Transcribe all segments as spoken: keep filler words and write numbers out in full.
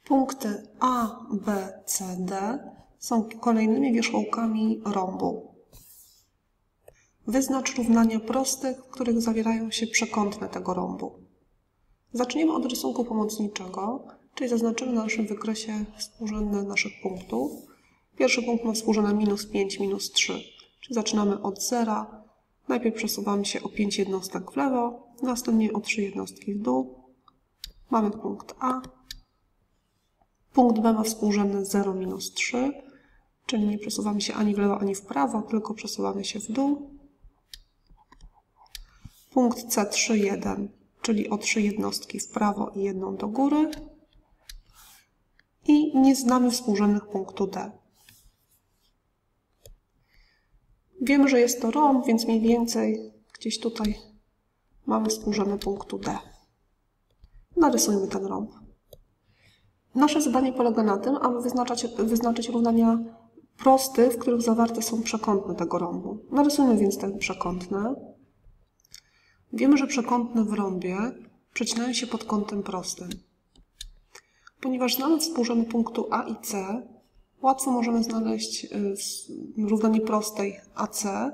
Punkty A, B, C, D są kolejnymi wierzchołkami rąbu. Wyznacz równania prostych, w których zawierają się przekątne tego rąbu. Zaczniemy od rysunku pomocniczego, czyli zaznaczymy na naszym wykresie współrzędne naszych punktów. Pierwszy punkt ma współrzędne minus pięć, minus trzy, czyli zaczynamy od zera. Najpierw przesuwamy się o pięć jednostek w lewo, następnie o trzy jednostki w dół. Mamy punkt A. Punkt B ma współrzędne zero, minus trzy, czyli nie przesuwamy się ani w lewo, ani w prawo, tylko przesuwamy się w dół. Punkt C trzy, jeden, czyli o trzy jednostki w prawo i jedną do góry. I nie znamy współrzędnych punktu D. Wiemy, że jest to rąb, więc mniej więcej gdzieś tutaj mamy współrzędne punktu D. Narysujmy ten rąb. Nasze zadanie polega na tym, aby wyznaczać, wyznaczyć równania proste, w których zawarte są przekątne tego rąbu. Narysujmy więc te przekątne. Wiemy, że przekątne w rąbie przecinają się pod kątem prostym. Ponieważ znamy współrzędne punktu A i C, łatwo możemy znaleźć równanie prostej A C,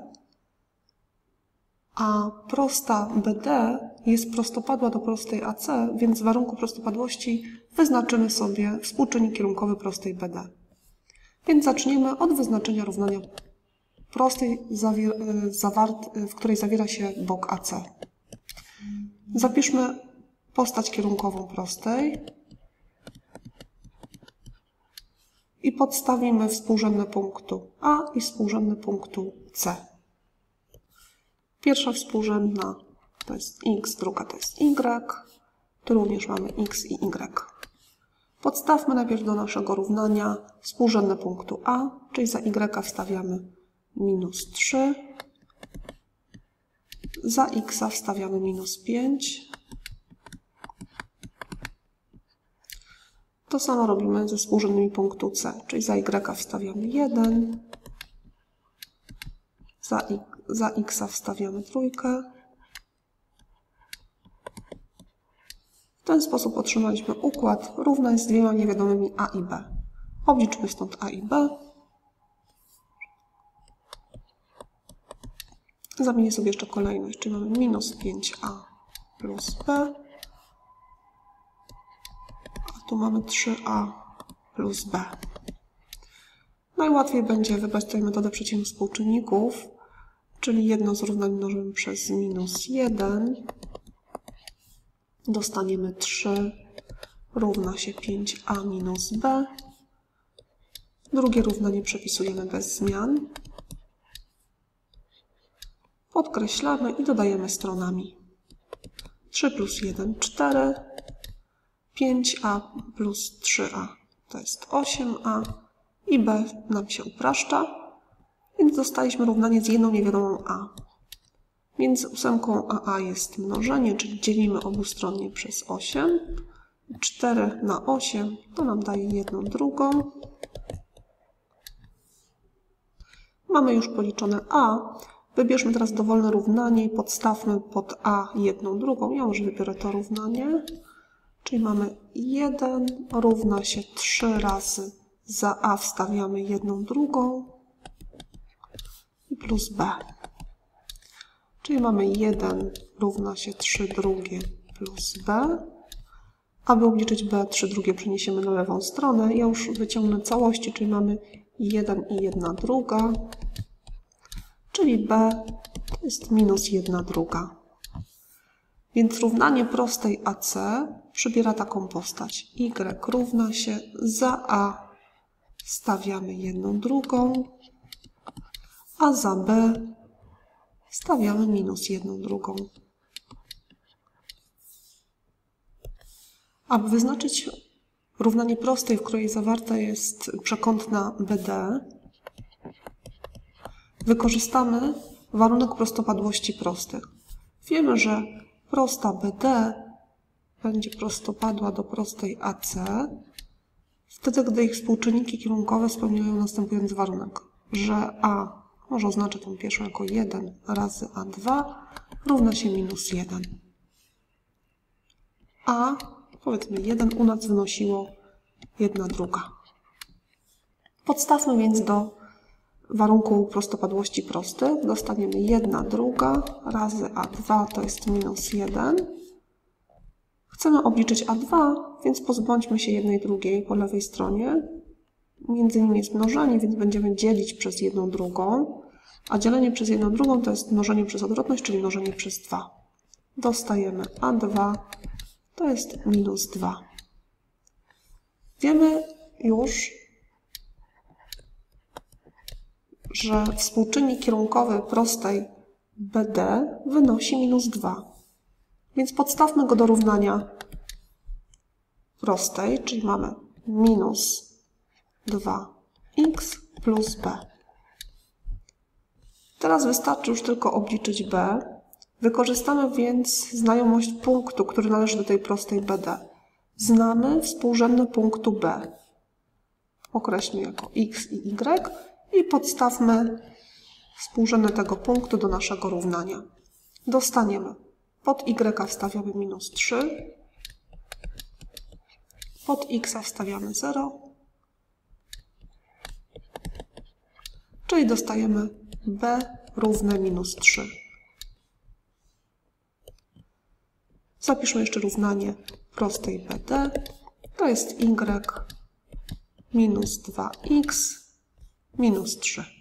a prosta B D jest prostopadła do prostej A C, więc w warunku prostopadłości wyznaczymy sobie współczynnik kierunkowy prostej B D. Więc zaczniemy od wyznaczenia równania prostej, w której zawiera się bok A C. Zapiszmy postać kierunkową prostej i podstawimy współrzędne punktu A i współrzędne punktu C. Pierwsza współrzędna to jest x, druga to jest y, tu również mamy x i y. Podstawmy najpierw do naszego równania współrzędne punktu A, czyli za y wstawiamy minus trzy, za x wstawiamy minus pięć. To samo robimy ze współrzędnymi punktu C, czyli za y wstawiamy jeden, za, y, za x wstawiamy trójkę. W ten sposób otrzymaliśmy układ równań z dwiema niewiadomymi A i B. Obliczmy stąd A i B. Zamienię sobie jeszcze kolejność, czyli mamy minus pięć A plus B, a tu mamy trzy A plus B. Najłatwiej będzie wybrać tutaj metodę przeciętnych współczynników, czyli jedno z równań mnożymy przez minus jeden, dostaniemy trzy równa się pięć A minus B. Drugie równanie przepisujemy bez zmian. Podkreślamy i dodajemy stronami. trzy plus jeden, cztery. pięć A plus trzy A to jest osiem A i B nam się upraszcza, więc dostaliśmy równanie z jedną niewiadomą A. Między ósemką a A jest mnożenie, czyli dzielimy obustronnie przez osiem. cztery na osiem to nam daje jedną drugą. Mamy już policzone A. Wybierzmy teraz dowolne równanie i podstawmy pod A jedną drugą. Ja może wybiorę to równanie. Czyli mamy jeden równa się trzy razy za A wstawiamy jedną drugą i plus B. Czyli mamy jeden równa się trzy drugie plus B. Aby obliczyć B, trzy drugie przeniesiemy na lewą stronę. Ja już wyciągnę całości, czyli mamy jeden i jedna druga. Czyli B to jest minus jedna druga. Więc równanie prostej A C przybiera taką postać. Y równa się za A stawiamy jedną drugą, a za B stawiamy minus jedną drugą. Aby wyznaczyć równanie prostej, w której zawarta jest przekątna B D, wykorzystamy warunek prostopadłości prostych. Wiemy, że prosta B D będzie prostopadła do prostej A C, wtedy gdy ich współczynniki kierunkowe spełniają następujący warunek, że A, może oznaczę tą pierwszą jako jeden razy A dwa, równa się minus jeden. A, powiedzmy jeden, u nas wynosiło jedna druga. Podstawmy więc do warunku prostopadłości prostych. Dostaniemy jedna druga razy a dwa to jest minus jeden. Chcemy obliczyć a dwa, więc pozbądźmy się jednej drugiej po lewej stronie. Między nimi jest mnożenie, więc będziemy dzielić przez jedną drugą. A dzielenie przez jedną drugą to jest mnożenie przez odwrotność, czyli mnożenie przez dwa. Dostajemy a dwa to jest minus dwa. Wiemy już, że współczynnik kierunkowy prostej B D wynosi minus dwa. Więc podstawmy go do równania prostej, czyli mamy minus dwa x plus b. Teraz wystarczy już tylko obliczyć b. Wykorzystamy więc znajomość punktu, który należy do tej prostej B D. Znamy współrzędne punktu B. Określmy jako x i y i podstawmy współrzędne tego punktu do naszego równania. Dostaniemy pod y wstawiamy minus trzy, pod x wstawiamy zero, czyli dostajemy b równe minus trzy. Zapiszmy jeszcze równanie prostej B D. To jest y minus dwa x minus trzy.